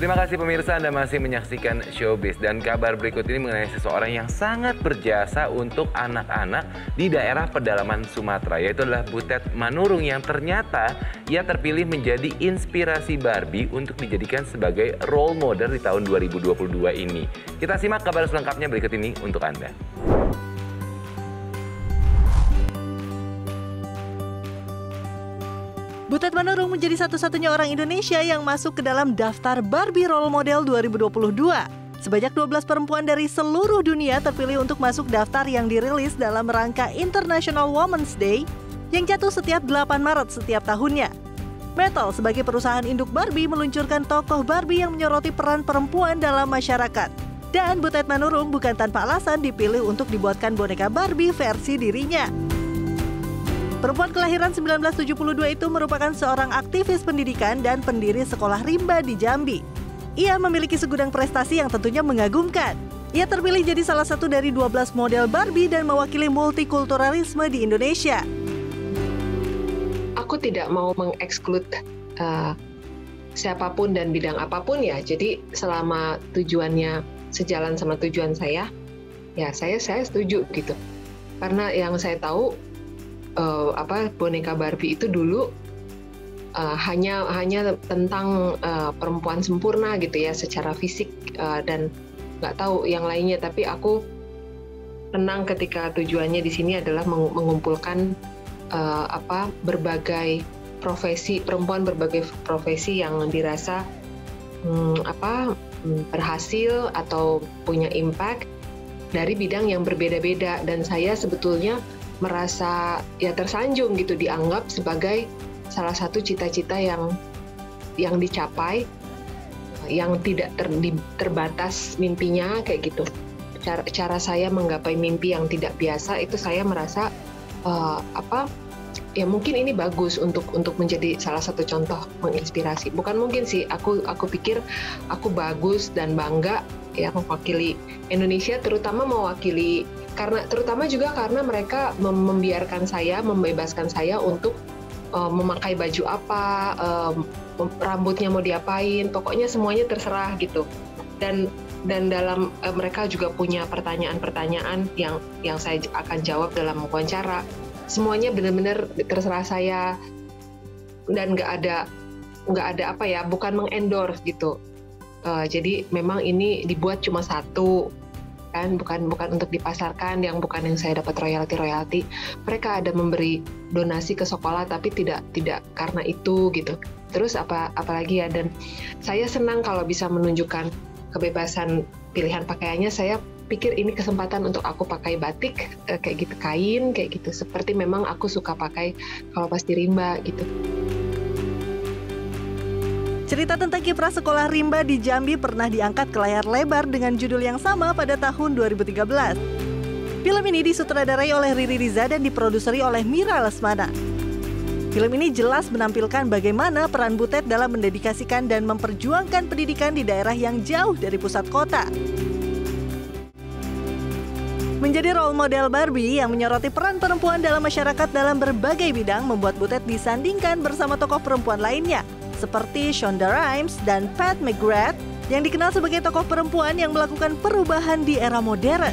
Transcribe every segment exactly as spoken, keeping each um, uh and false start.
Terima kasih pemirsa, Anda masih menyaksikan Showbiz. Dan kabar berikut ini mengenai seseorang yang sangat berjasa untuk anak-anak di daerah pedalaman Sumatera, yaitu adalah Butet Manurung yang ternyata ia terpilih menjadi inspirasi Barbie untuk dijadikan sebagai role model di tahun dua ribu dua puluh dua ini. Kita simak kabar selengkapnya berikut ini untuk Anda. Butet Manurung menjadi satu-satunya orang Indonesia yang masuk ke dalam daftar Barbie Role Model dua ribu dua puluh dua. Sebanyak dua belas perempuan dari seluruh dunia terpilih untuk masuk daftar yang dirilis dalam rangka International Women's Day yang jatuh setiap delapan Maret setiap tahunnya. Mattel sebagai perusahaan induk Barbie meluncurkan tokoh Barbie yang menyoroti peran perempuan dalam masyarakat. Dan Butet Manurung bukan tanpa alasan dipilih untuk dibuatkan boneka Barbie versi dirinya. Perempuan kelahiran seribu sembilan ratus tujuh puluh dua itu merupakan seorang aktivis pendidikan dan pendiri sekolah rimba di Jambi. Ia memiliki segudang prestasi yang tentunya mengagumkan. Ia terpilih jadi salah satu dari dua belas model Barbie dan mewakili multikulturalisme di Indonesia. Aku tidak mau mengeksklud uh, siapapun dan bidang apapun ya. Jadi selama tujuannya sejalan sama tujuan saya, ya saya saya setuju gitu. Karena yang saya tahu Uh, apa boneka Barbie itu dulu uh, hanya hanya tentang uh, perempuan sempurna gitu ya secara fisik uh, dan nggak tahu yang lainnya, tapi aku tenang ketika tujuannya di sini adalah mengumpulkan uh, apa berbagai profesi perempuan, berbagai profesi yang dirasa um, apa um, berhasil atau punya impact dari bidang yang berbeda-beda, dan saya sebetulnya merasa ya tersanjung gitu dianggap sebagai salah satu cita-cita yang yang dicapai, yang tidak ter, di, terbatas mimpinya kayak gitu. Cara, cara saya menggapai mimpi yang tidak biasa itu saya merasa uh, apa ya mungkin ini bagus untuk untuk menjadi salah satu contoh menginspirasi. Bukan mungkin sih, aku aku pikir aku bagus dan bangga ya mewakili Indonesia, terutama mewakili karena terutama juga karena mereka mem membiarkan saya, membebaskan saya untuk uh, memakai baju apa, uh, rambutnya mau diapain, pokoknya semuanya terserah gitu. Dan dan dalam uh, mereka juga punya pertanyaan-pertanyaan yang yang saya akan jawab dalam wawancara. Semuanya benar-benar terserah saya dan nggak ada nggak ada apa ya, bukan mengendorse gitu. Uh, jadi memang ini dibuat cuma satu. Kan bukan bukan untuk dipasarkan, yang bukan yang saya dapat royalti royalti. Mereka ada memberi donasi ke sekolah tapi tidak tidak karena itu gitu. Terus apa apalagi ya, dan saya senang kalau bisa menunjukkan kebebasan pilihan pakaiannya. Saya pikir ini kesempatan untuk aku pakai batik eh, kayak gitu, kain kayak gitu, seperti memang aku suka pakai kalau pas di rimba gitu. Cerita tentang kiprah sekolah rimba di Jambi pernah diangkat ke layar lebar dengan judul yang sama pada tahun dua ribu tiga belas. Film ini disutradarai oleh Riri Riza dan diproduseri oleh Mira Lesmana. Film ini jelas menampilkan bagaimana peran Butet dalam mendedikasikan dan memperjuangkan pendidikan di daerah yang jauh dari pusat kota. Menjadi role model Barbie yang menyoroti peran perempuan dalam masyarakat dalam berbagai bidang membuat Butet disandingkan bersama tokoh perempuan lainnya, seperti Shonda Rhimes dan Pat McGrath yang dikenal sebagai tokoh perempuan yang melakukan perubahan di era modern.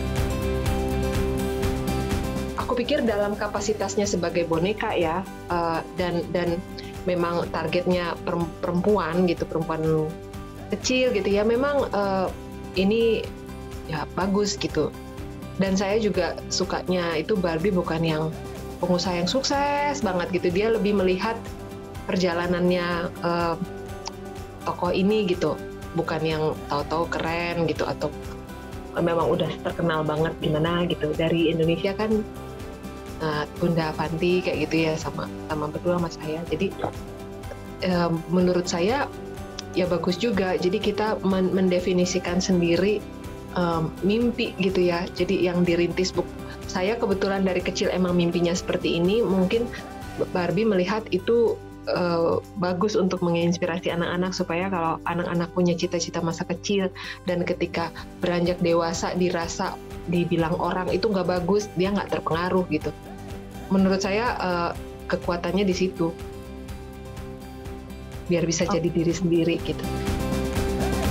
Aku pikir dalam kapasitasnya sebagai boneka ya, uh, dan dan memang targetnya perempuan gitu, perempuan kecil gitu ya, memang uh, ini ya bagus gitu. Dan saya juga sukanya itu Barbie bukan yang pengusaha yang sukses banget gitu, dia lebih melihat perjalanannya uh, tokoh ini gitu, bukan yang tahu-tahu keren gitu atau memang udah terkenal banget gimana gitu. Dari Indonesia kan uh, Bunda Avanti kayak gitu ya, sama sama berdua sama saya. Jadi uh, menurut saya ya bagus juga. Jadi kita men mendefinisikan sendiri um, mimpi gitu ya. Jadi yang dirintis buk. Saya kebetulan dari kecil emang mimpinya seperti ini. Mungkin Barbie melihat itu Uh, bagus untuk menginspirasi anak-anak supaya kalau anak-anak punya cita-cita masa kecil dan ketika beranjak dewasa dirasa dibilang orang itu nggak bagus, dia nggak terpengaruh gitu. Menurut saya uh, kekuatannya di situ, biar bisa oh. jadi diri sendiri gitu.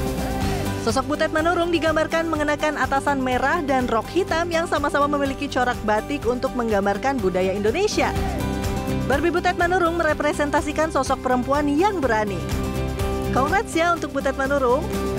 Sosok Butet Manurung digambarkan mengenakan atasan merah dan rok hitam yang sama-sama memiliki corak batik untuk menggambarkan budaya Indonesia. Barbie Butet Manurung merepresentasikan sosok perempuan yang berani. Congrats ya untuk Butet Manurung.